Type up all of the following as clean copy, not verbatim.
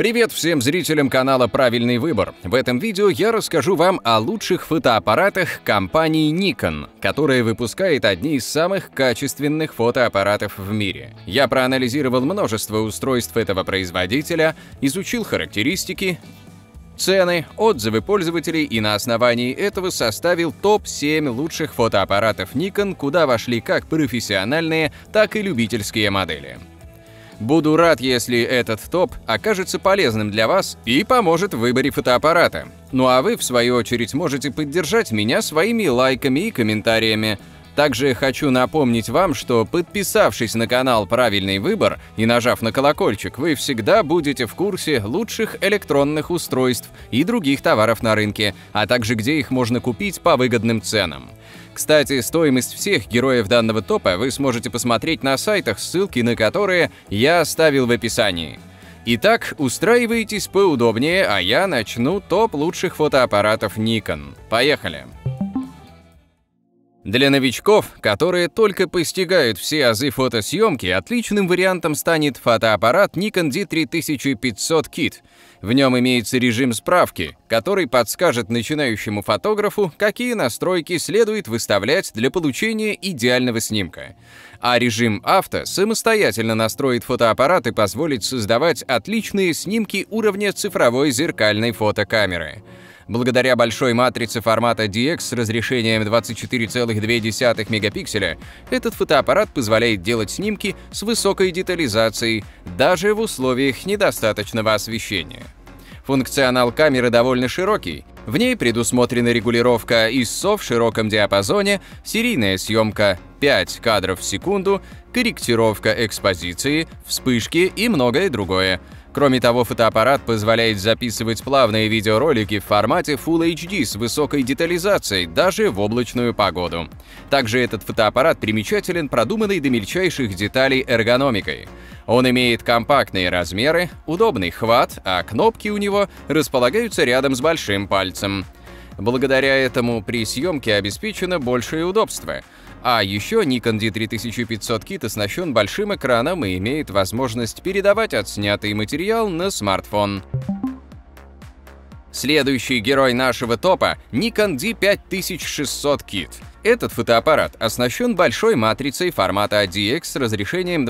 Привет всем зрителям канала «Правильный выбор». В этом видео я расскажу вам о лучших фотоаппаратах компании Nikon, которая выпускает одни из самых качественных фотоаппаратов в мире. Я проанализировал множество устройств этого производителя, изучил характеристики, цены, отзывы пользователей и на основании этого составил топ-7 лучших фотоаппаратов Nikon, куда вошли как профессиональные, так и любительские модели. Буду рад, если этот топ окажется полезным для вас и поможет в выборе фотоаппарата. Ну а вы, в свою очередь, можете поддержать меня своими лайками и комментариями. Также хочу напомнить вам, что подписавшись на канал «Правильный выбор» и нажав на колокольчик, вы всегда будете в курсе лучших электронных устройств и других товаров на рынке, а также где их можно купить по выгодным ценам. Кстати, стоимость всех героев данного топа вы сможете посмотреть на сайтах, ссылки на которые я оставил в описании. Итак, устраивайтесь поудобнее, а я начну топ лучших фотоаппаратов Nikon. Поехали! Для новичков, которые только постигают все азы фотосъемки, отличным вариантом станет фотоаппарат Nikon D3500 Kit. В нем имеется режим справки, который подскажет начинающему фотографу, какие настройки следует выставлять для получения идеального снимка. А режим авто самостоятельно настроит фотоаппарат и позволит создавать отличные снимки уровня цифровой зеркальной фотокамеры. Благодаря большой матрице формата DX с разрешением 24,2 мегапикселя, этот фотоаппарат позволяет делать снимки с высокой детализацией, даже в условиях недостаточного освещения. Функционал камеры довольно широкий. В ней предусмотрена регулировка ISO в широком диапазоне, серийная съемка 5 кадров в секунду, корректировка экспозиции, вспышки и многое другое. Кроме того, фотоаппарат позволяет записывать плавные видеоролики в формате Full HD с высокой детализацией, даже в облачную погоду. Также этот фотоаппарат примечателен продуманной до мельчайших деталей эргономикой. Он имеет компактные размеры, удобный хват, а кнопки у него располагаются рядом с большим пальцем. Благодаря этому при съемке обеспечено большее удобство. А еще Nikon D3500 Kit оснащен большим экраном и имеет возможность передавать отснятый материал на смартфон. Следующий герой нашего топа – Nikon D5600 Kit. Этот фотоаппарат оснащен большой матрицей формата DX с разрешением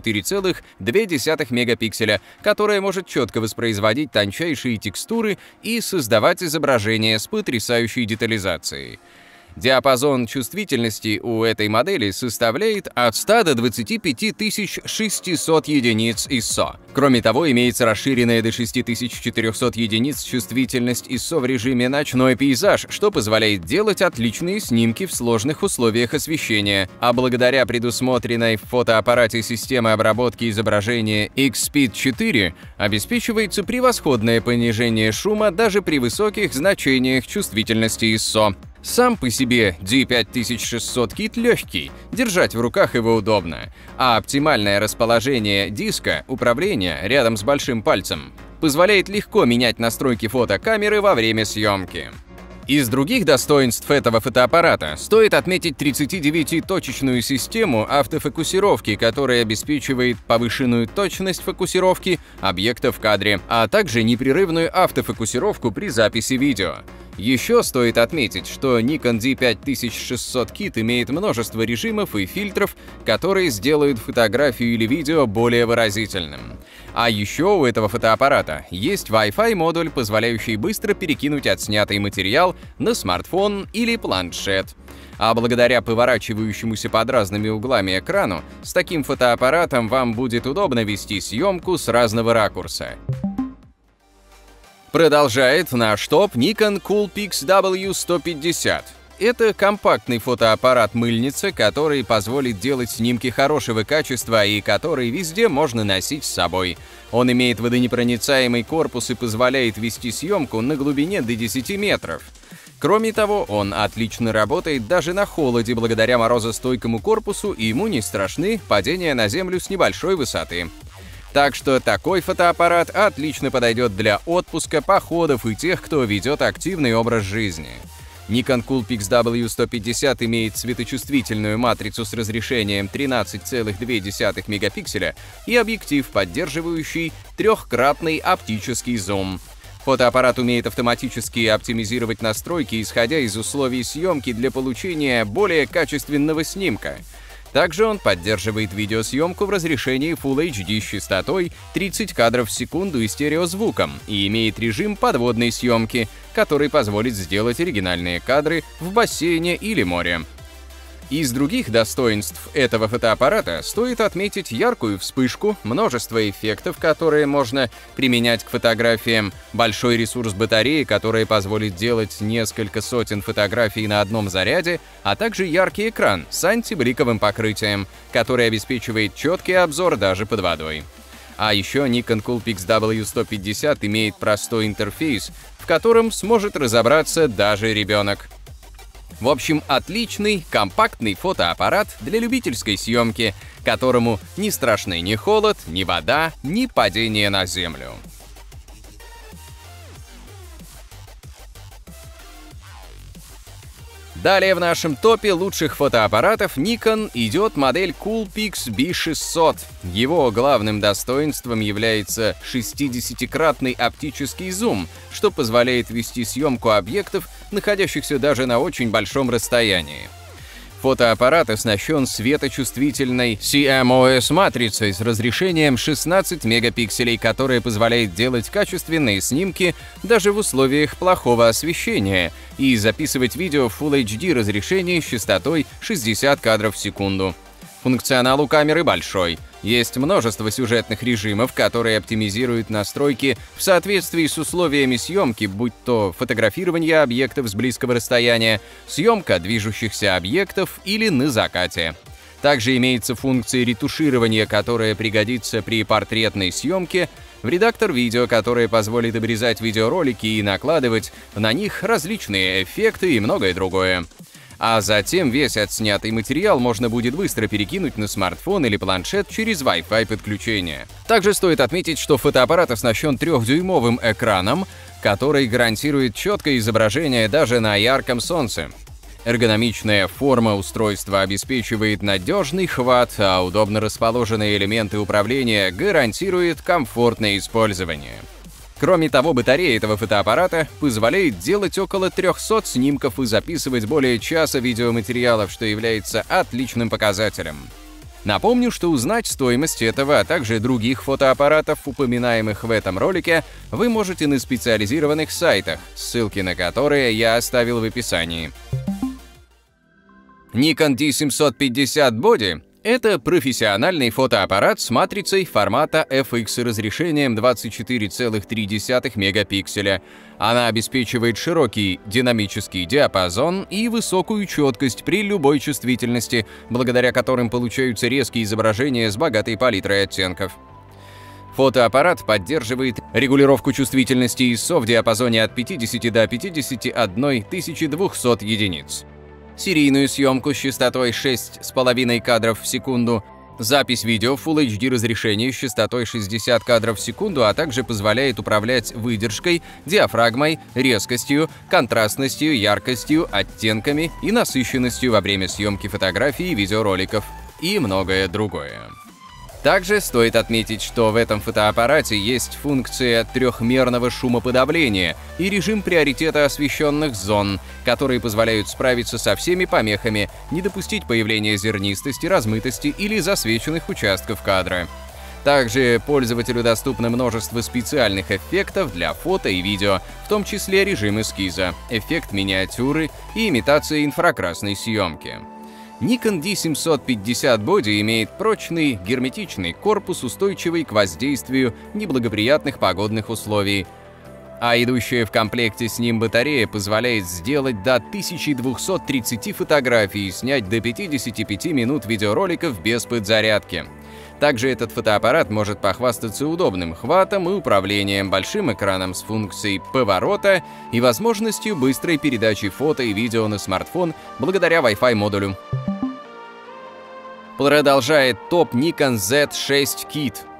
24,2 мегапикселя, которая может четко воспроизводить тончайшие текстуры и создавать изображения с потрясающей детализацией. Диапазон чувствительности у этой модели составляет от 100 до 25 600 единиц ISO. Кроме того, имеется расширенная до 6400 единиц чувствительность ISO в режиме «Ночной пейзаж», что позволяет делать отличные снимки в сложных условиях освещения. А благодаря предусмотренной в фотоаппарате системы обработки изображения X-Speed 4 обеспечивается превосходное понижение шума даже при высоких значениях чувствительности ISO. Сам по себе D5600 Kit легкий, держать в руках его удобно, а оптимальное расположение диска управления рядом с большим пальцем позволяет легко менять настройки фотокамеры во время съемки. Из других достоинств этого фотоаппарата стоит отметить 39-точечную систему автофокусировки, которая обеспечивает повышенную точность фокусировки объекта в кадре, а также непрерывную автофокусировку при записи видео. Еще стоит отметить, что Nikon D5600 Kit имеет множество режимов и фильтров, которые сделают фотографию или видео более выразительным. А еще у этого фотоаппарата есть Wi-Fi модуль, позволяющий быстро перекинуть отснятый материал на смартфон или планшет. А благодаря поворачивающемуся под разными углами экрану, с таким фотоаппаратом вам будет удобно вести съемку с разного ракурса. Продолжает наш топ Nikon Coolpix W150. Это компактный фотоаппарат-мыльница, который позволит делать снимки хорошего качества и который везде можно носить с собой. Он имеет водонепроницаемый корпус и позволяет вести съемку на глубине до 10 метров. Кроме того, он отлично работает даже на холоде благодаря морозостойкому корпусу, и ему не страшны падения на землю с небольшой высоты. Так что такой фотоаппарат отлично подойдет для отпуска, походов и тех, кто ведет активный образ жизни. Nikon Coolpix W150 имеет светочувствительную матрицу с разрешением 13,2 мегапикселя и объектив, поддерживающий трехкратный оптический зум. Фотоаппарат умеет автоматически оптимизировать настройки, исходя из условий съемки для получения более качественного снимка. Также он поддерживает видеосъемку в разрешении Full HD с частотой 30 кадров в секунду и стереозвуком и имеет режим подводной съемки, который позволит сделать оригинальные кадры в бассейне или море. Из других достоинств этого фотоаппарата стоит отметить яркую вспышку, множество эффектов, которые можно применять к фотографиям, большой ресурс батареи, который позволит делать несколько сотен фотографий на одном заряде, а также яркий экран с антибликовым покрытием, который обеспечивает четкий обзор даже под водой. А еще Nikon Coolpix W150 имеет простой интерфейс, в котором сможет разобраться даже ребенок. В общем, отличный, компактный фотоаппарат для любительской съемки, которому не страшны ни холод, ни вода, ни падение на землю. Далее в нашем топе лучших фотоаппаратов Nikon идет модель Coolpix B600. Его главным достоинством является 60-кратный оптический зум, что позволяет вести съемку объектов, находящихся даже на очень большом расстоянии. Фотоаппарат оснащен светочувствительной CMOS-матрицей с разрешением 16 мегапикселей, которая позволяет делать качественные снимки даже в условиях плохого освещения и записывать видео в Full HD разрешении с частотой 60 кадров в секунду. Функционал у камеры большой. Есть множество сюжетных режимов, которые оптимизируют настройки в соответствии с условиями съемки, будь то фотографирование объектов с близкого расстояния, съемка движущихся объектов или на закате. Также имеется функция ретуширования, которая пригодится при портретной съемке, в редактор видео, который позволит обрезать видеоролики и накладывать на них различные эффекты и многое другое. А затем весь отснятый материал можно будет быстро перекинуть на смартфон или планшет через Wi-Fi подключение. Также стоит отметить, что фотоаппарат оснащен 3-дюймовым экраном, который гарантирует четкое изображение даже на ярком солнце. Эргономичная форма устройства обеспечивает надежный хват, а удобно расположенные элементы управления гарантируют комфортное использование. Кроме того, батарея этого фотоаппарата позволяет делать около 300 снимков и записывать более часа видеоматериалов, что является отличным показателем. Напомню, что узнать стоимость этого, а также других фотоаппаратов, упоминаемых в этом ролике, вы можете на специализированных сайтах, ссылки на которые я оставил в описании. Nikon D750 Body — это профессиональный фотоаппарат с матрицей формата FX и разрешением 24,3 мегапикселя. Она обеспечивает широкий динамический диапазон и высокую четкость при любой чувствительности, благодаря которым получаются резкие изображения с богатой палитрой оттенков. Фотоаппарат поддерживает регулировку чувствительности ISO в диапазоне от 50 до 51 200 единиц. Серийную съемку с частотой 6,5 кадров в секунду, запись видео в Full HD разрешении с частотой 60 кадров в секунду, а также позволяет управлять выдержкой, диафрагмой, резкостью, контрастностью, яркостью, оттенками и насыщенностью во время съемки фотографий и видеороликов и многое другое. Также стоит отметить, что в этом фотоаппарате есть функция трехмерного шумоподавления и режим приоритета освещенных зон, которые позволяют справиться со всеми помехами, не допустить появления зернистости, размытости или засвеченных участков кадра. Также пользователю доступно множество специальных эффектов для фото и видео, в том числе режим эскиза, эффект миниатюры и имитация инфракрасной съемки. Nikon D750 Body имеет прочный, герметичный корпус, устойчивый к воздействию неблагоприятных погодных условий, а идущая в комплекте с ним батарея позволяет сделать до 1230 фотографий и снять до 55 минут видеороликов без подзарядки. Также этот фотоаппарат может похвастаться удобным хватом и управлением, большим экраном с функцией поворота и возможностью быстрой передачи фото и видео на смартфон благодаря Wi-Fi модулю. Продолжает топ Nikon Z6 Kit.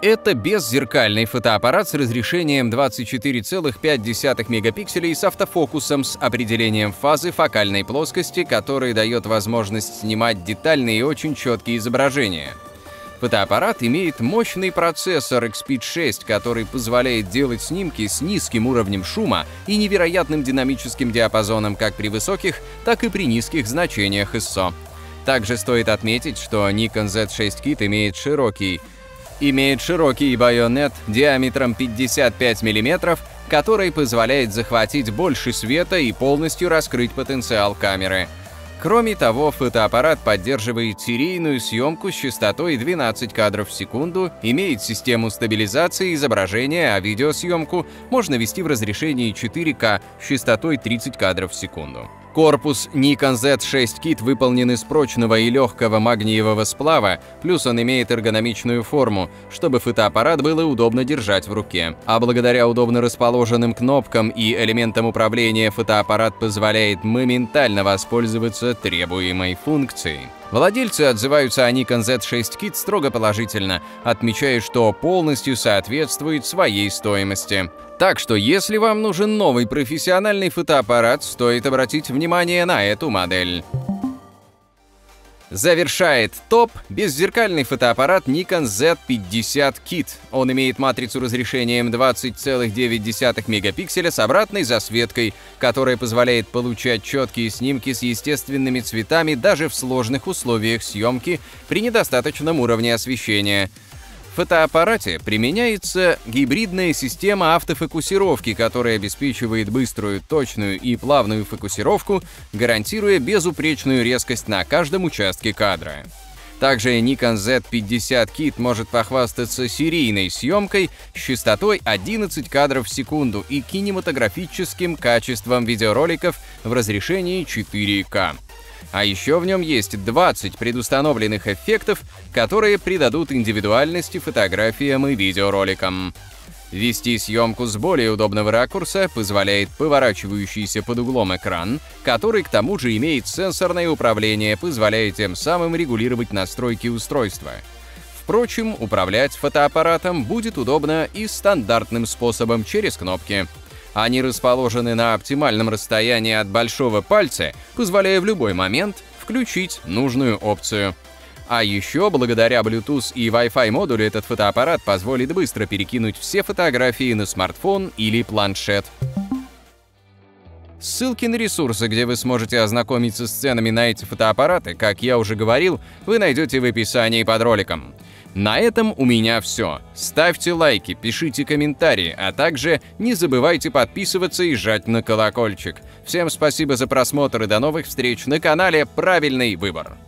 Это беззеркальный фотоаппарат с разрешением 24,5 мегапикселей с автофокусом с определением фазы фокальной плоскости, который дает возможность снимать детальные и очень четкие изображения. Фотоаппарат имеет мощный процессор XPID-6, который позволяет делать снимки с низким уровнем шума и невероятным динамическим диапазоном как при высоких, так и при низких значениях ISO. Также стоит отметить, что Nikon Z6 Kit имеет широкий байонет диаметром 55 мм, который позволяет захватить больше света и полностью раскрыть потенциал камеры. Кроме того, фотоаппарат поддерживает серийную съемку с частотой 12 кадров в секунду, имеет систему стабилизации изображения, а видеосъемку можно вести в разрешении 4К с частотой 30 кадров в секунду. Корпус Nikon Z6 Kit выполнен из прочного и легкого магниевого сплава, плюс он имеет эргономичную форму, чтобы фотоаппарат было удобно держать в руке. А благодаря удобно расположенным кнопкам и элементам управления фотоаппарат позволяет моментально воспользоваться требуемой функцией. Владельцы отзываются о Nikon Z6 Kit строго положительно, отмечая, что полностью соответствует своей стоимости. Так что, если вам нужен новый профессиональный фотоаппарат, стоит обратить внимание на эту модель. Завершает топ беззеркальный фотоаппарат Nikon Z50 Kit. Он имеет матрицу разрешением 20,9 мегапикселя с обратной засветкой, которая позволяет получать четкие снимки с естественными цветами даже в сложных условиях съемки при недостаточном уровне освещения. В фотоаппарате применяется гибридная система автофокусировки, которая обеспечивает быструю, точную и плавную фокусировку, гарантируя безупречную резкость на каждом участке кадра. Также Nikon Z50 Kit может похвастаться серийной съемкой с частотой 11 кадров в секунду и кинематографическим качеством видеороликов в разрешении 4К. А еще в нем есть 20 предустановленных эффектов, которые придадут индивидуальности фотографиям и видеороликам. Вести съемку с более удобного ракурса позволяет поворачивающийся под углом экран, который к тому же имеет сенсорное управление, позволяя тем самым регулировать настройки устройства. Впрочем, управлять фотоаппаратом будет удобно и стандартным способом через кнопки. Они расположены на оптимальном расстоянии от большого пальца, позволяя в любой момент включить нужную опцию. А еще, благодаря Bluetooth и Wi-Fi модулю, этот фотоаппарат позволит быстро перекинуть все фотографии на смартфон или планшет. Ссылки на ресурсы, где вы сможете ознакомиться с ценами на эти фотоаппараты, как я уже говорил, вы найдете в описании под роликом. На этом у меня все. Ставьте лайки, пишите комментарии, а также не забывайте подписываться и жать на колокольчик. Всем спасибо за просмотр и до новых встреч на канале «Правильный выбор».